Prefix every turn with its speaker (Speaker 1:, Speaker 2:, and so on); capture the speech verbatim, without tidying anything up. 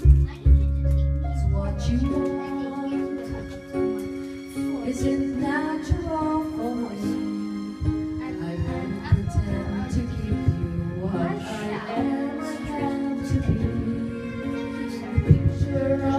Speaker 1: It's what you want. Is it natural for me? I won't pretend to give you what I am I have to be. Picture